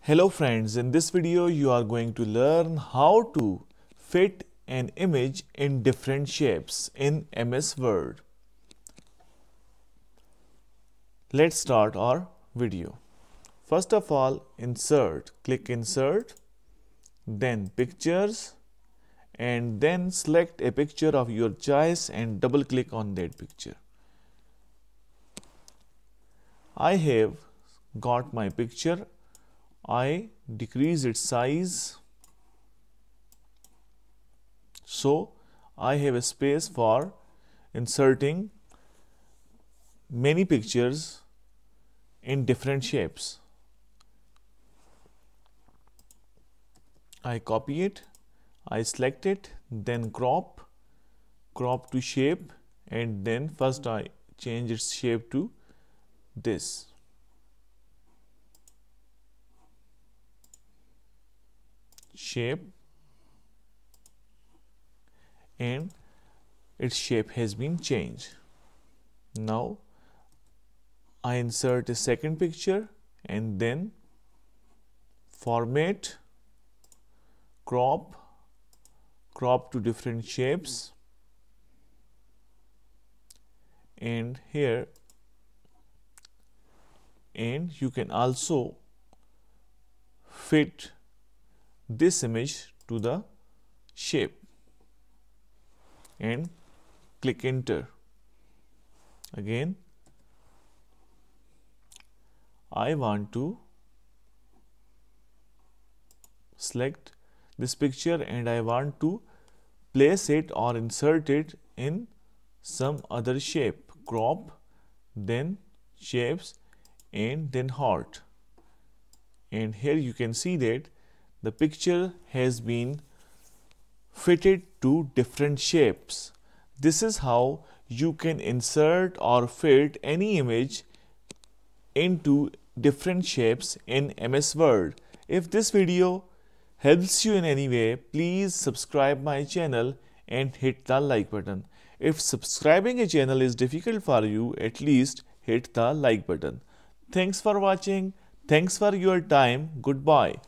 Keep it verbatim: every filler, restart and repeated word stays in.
Hello friends, in this video you are going to learn how to fit an image in different shapes in M S Word. Let's start our video. First of all, insert, click insert, then pictures, and then select a picture of your choice and double click on that picture. I have got my picture. I decrease its size so I have a space for inserting many pictures in different shapes. I copy it, I select it, then crop, crop to shape, and then first I change its shape to this. Shape, and its shape has been changed. Now I insert a second picture and then format, crop, crop to different shapes, and here, and you can also fit this image to the shape and click enter. Again, I want to select this picture and I want to place it or insert it in some other shape. Crop, then shapes, and then heart. And here you can see that the picture has been fitted to different shapes. This is how you can insert or fit any image into different shapes in M S Word. If this video helps you in any way, please subscribe my channel and hit the like button. If subscribing a channel is difficult for you, at least hit the like button. Thanks for watching. Thanks for your time. Goodbye.